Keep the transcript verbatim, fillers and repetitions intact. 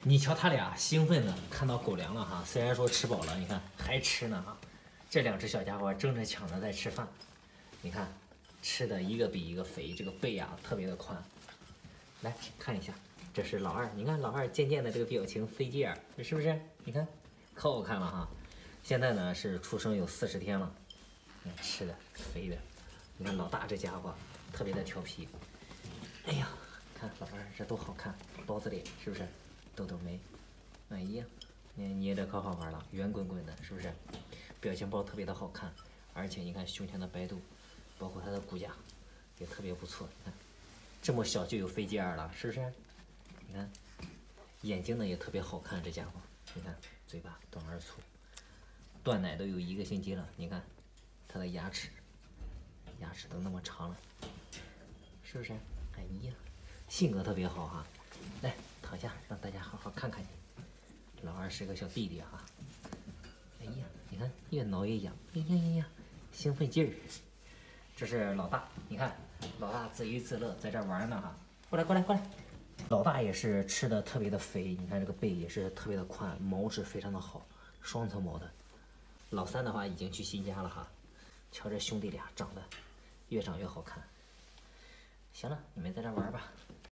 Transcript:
你瞧他俩兴奋的看到狗粮了哈，虽然说吃饱了，你看还吃呢哈。这两只小家伙争着抢着在吃饭，你看吃的一个比一个肥，这个背啊特别的宽。来看一下，这是老二，你看老二渐渐的这个表情飞劲儿，是不是？你看可好看了哈。现在呢是出生有四十天了，你看吃的肥的。你看老大这家伙特别的调皮，哎呀，看老二这多好看，包子脸是不是？豆豆眉，哎呀，你捏的可好玩了，圆滚滚的，是不是？表情包特别的好看，而且你看胸前的白肚，包括它的骨架也特别不错。你看，这么小就有飞机耳了，是不是？你看，眼睛呢也特别好看，这家伙，你看嘴巴短而粗，断奶都有一个星期了，你看它的牙齿，牙齿都那么长了，是不是？哎呀，性格特别好哈。来躺下，让大家好好看看你。老二是个小弟弟哈。哎呀，你看越挠越痒，哎呀呀呀，兴奋劲儿。这是老大，你看老大自娱自乐，在这玩呢哈。过来过来过来。老大也是吃的特别的肥，你看这个背也是特别的宽，毛质非常的好，双层毛的。老三的话已经去新家了哈。瞧这兄弟俩长得越长越好看。行了，你们在这玩吧。